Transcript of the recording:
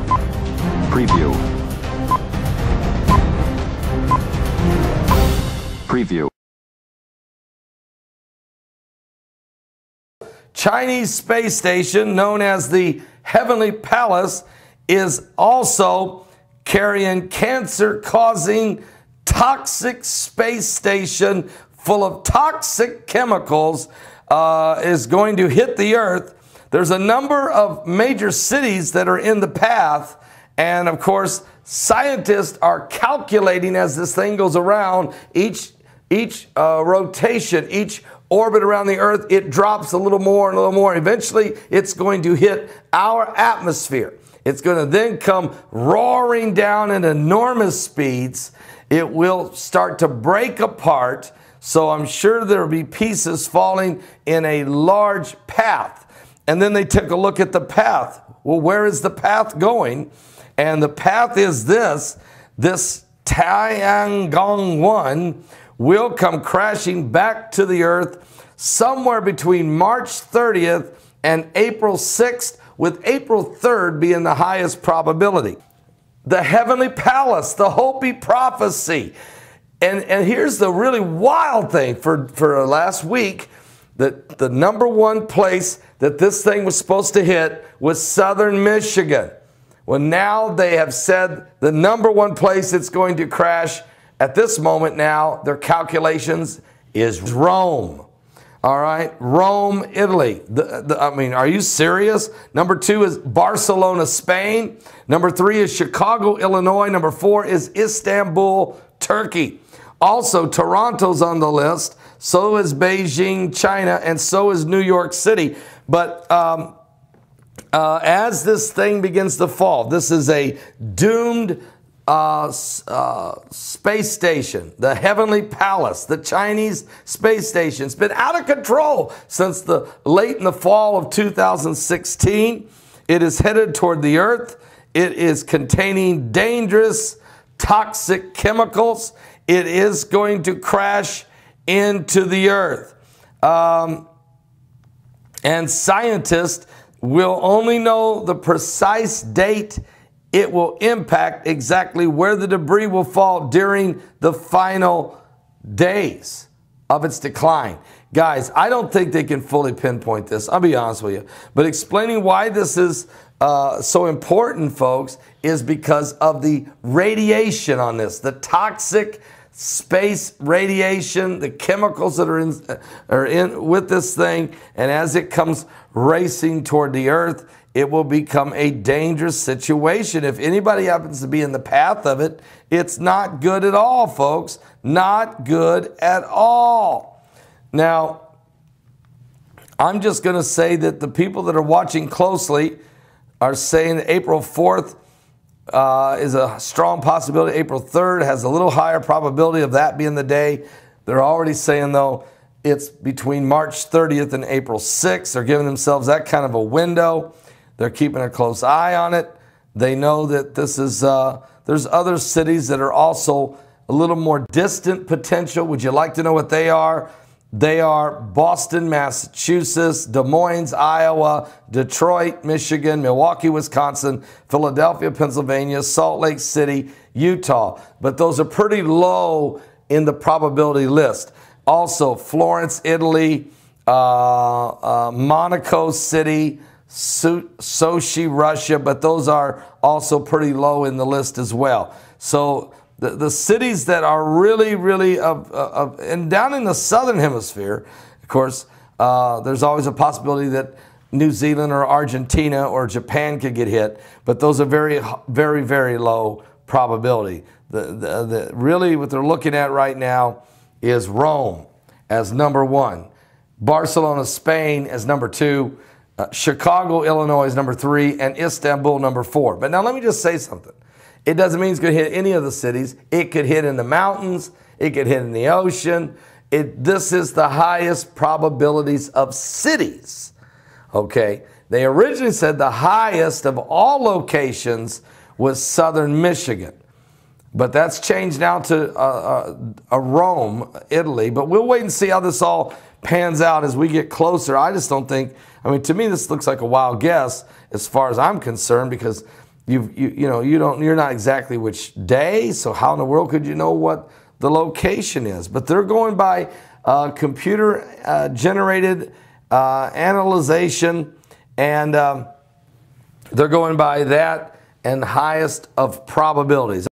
Preview. Preview. Chinese space station, known as the Heavenly Palace, is also carrying cancer-causing toxic space station full of toxic chemicals is going to hit the Earth. There's a number of major cities that are in the path, and of course, scientists are calculating as this thing goes around, each rotation, each orbit around the Earth, it drops a little more and a little more. Eventually, it's going to hit our atmosphere. It's going to then come roaring down at enormous speeds. It will start to break apart. So I'm sure there will be pieces falling in a large path. And then they took a look at the path. Well, where is the path going? And the path is this Tiangong 1 will come crashing back to the Earth somewhere between March 30th and April 6th, with April 3rd being the highest probability. The Heavenly Palace, the Hopi prophecy. And here's the really wild thing for last week, that the number one place that this thing was supposed to hit was southern Michigan. Well, now they have said the number one place it's going to crash at this moment now, their calculations, is Rome. All right, Rome, Italy. I mean, are you serious? Number 2 is Barcelona, Spain. Number 3 is Chicago, Illinois. Number 4 is Istanbul, Turkey. Also, Toronto's on the list. So is Beijing, China, and so is New York City. But as this thing begins to fall, this is a doomed space station, the Heavenly Palace, the Chinese space station. It's been out of control since late in the fall of 2016. It is headed toward the Earth. It is containing dangerous, toxic chemicals. It is going to crash into the Earth. And scientists will only know the precise date it will impact, exactly where the debris will fall during the final days of its decline. Guys, I don't think they can fully pinpoint this. I'll be honest with you. But explaining why this is so important, folks, is because of the radiation on this, the toxic space radiation, the chemicals that are in with this thing, and as it comes racing toward the Earth, it will become a dangerous situation. If anybody happens to be in the path of it, it's not good at all, folks. Not good at all. Now, I'm just going to say that the people that are watching closely are saying that April 4th is a strong possibility. April 3rd has a little higher probability of that being the day. They're already saying, though, it's between March 30th and April 6th. They're giving themselves that kind of a window. They're keeping a close eye on it. They know that this is, there's other cities that are also a little more distant potential. Would you like to know what they are? They are Boston, Massachusetts, Des Moines, Iowa, Detroit, Michigan, Milwaukee, Wisconsin, Philadelphia, Pennsylvania, Salt Lake City, Utah. But those are pretty low in the probability list. Also, Florence, Italy, Monaco City, Sochi, Russia, but those are also pretty low in the list as well. So the cities that are really, and down in the southern hemisphere, of course, there's always a possibility that New Zealand or Argentina or Japan could get hit, but those are very, very low probability. Really what they're looking at right now is Rome as number 1, Barcelona, Spain as number 2, Chicago, Illinois is number 3, and Istanbul number 4. But now let me just say something. It doesn't mean it's going to hit any of the cities. It could hit in the mountains. It could hit in the ocean. This is the highest probabilities of cities. Okay? They originally said the highest of all locations was southern Michigan. But that's changed now to Rome, Italy. But we'll wait and see how this all pans out as we get closer. I just don't think, I mean, to me, this looks like a wild guess as far as I'm concerned, because you're not exactly which day, so how in the world could you know what the location is? But they're going by computer generated analyzation, and they're going by that and highest of probabilities.